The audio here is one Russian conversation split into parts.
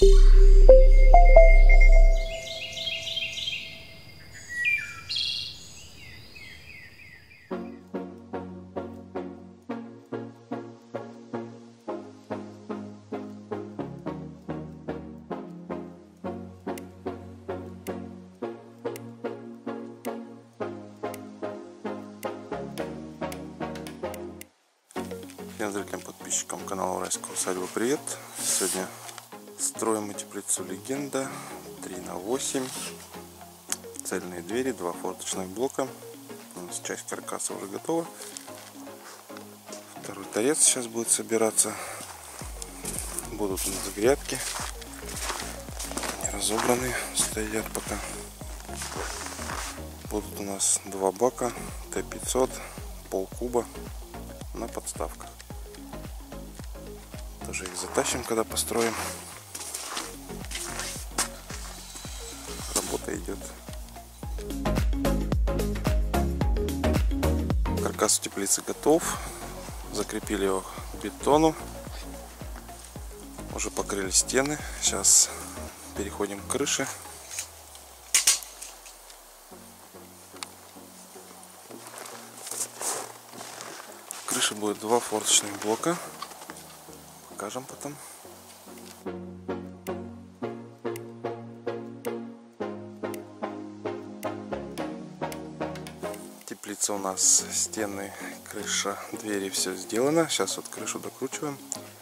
Всем зрителям, подписчикам канала Уральская усадьба привет! Сегодня строим мы теплицу Легенда 3×8. Цельные двери, 2 форточных блока. У нас часть каркаса уже готова. Второй торец сейчас будет собираться. Будут у нас грядки. Они разобраны, стоят пока. Будут у нас 2 бака Т500, полкуба на подставках. Тоже их затащим, когда построим. Работа идет. Каркас теплицы готов. Закрепили его к бетону. Уже покрыли стены. Сейчас переходим к крыше. В крыше будет 2 форточных блока. Покажем потом. Теплица у нас, стены, крыша, двери, все сделано. Сейчас вот крышу докручиваем.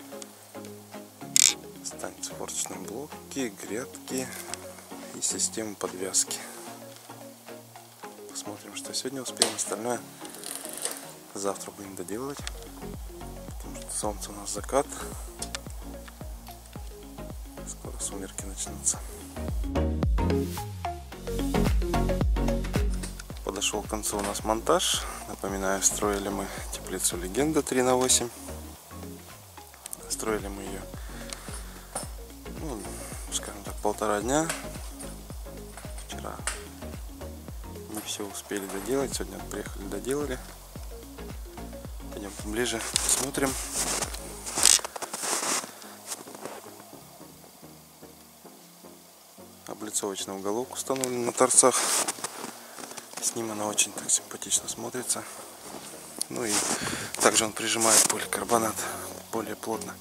Останется форточные блоки, грядки и система подвязки. Посмотрим, что сегодня успеем. Остальное завтра будем доделывать. Потому что солнце у нас закат. Скоро сумерки начнутся. Подошел к концу у нас монтаж. Напоминаю, строили мы теплицу Легенда 3×8. Строили мы ее, скажем так, 1,5 дня. Вчера не все успели доделать. Сегодня приехали, доделали. Пойдем поближе, посмотрим. Облицовочный уголок установлен на торцах. С ним она очень так симпатично смотрится. Ну и также он прижимает поликарбонат более плотно.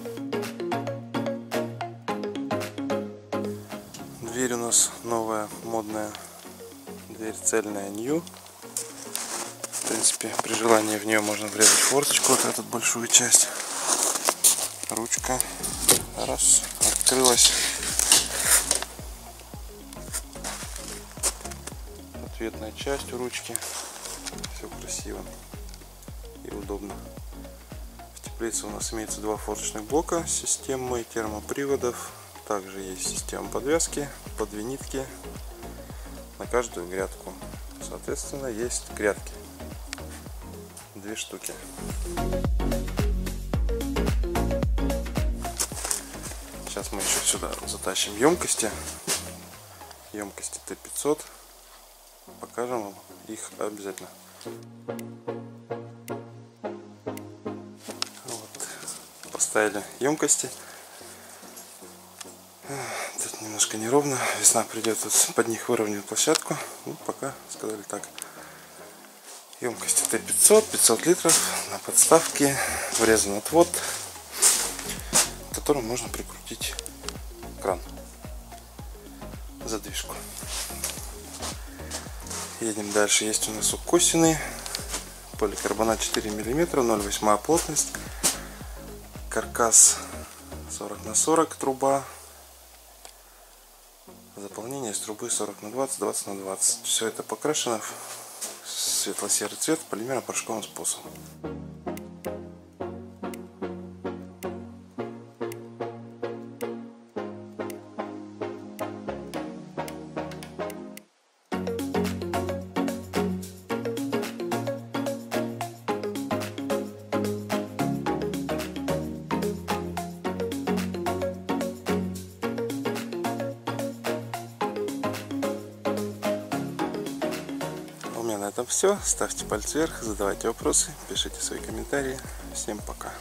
Дверь у нас новая, модная. Дверь цельная, New. В принципе, при желании в нее можно врезать форточку, вот эту большую часть. Ручка. Раз. Открылась. Ответная часть у ручки. Все красиво и удобно. В теплице у нас имеется 2 форточных блока с системой термоприводов. Также есть система подвязки, по 2 нитки на каждую грядку. Соответственно, есть грядки. 2 штуки. Сейчас мы еще сюда затащим емкости. Емкости Т500. Покажем вам их обязательно. Вот. Поставили емкости. Тут немножко неровно. Весна придет, тут под них выровняем площадку. Ну, пока сказали так. Емкости Т500, 500 литров на подставке. Врезан отвод, к которому можно прикрутить кран, задвижку. Едем дальше. Есть у нас укосины. Поликарбонат 4 мм, 0,8 плотность. Каркас 40×40 труба. Заполнение из трубы 40×20, 20×20. Все это покрашено в светло-серый цвет полимерно-порошковым способом. На этом все. Ставьте палец вверх, задавайте вопросы, пишите свои комментарии. Всем пока.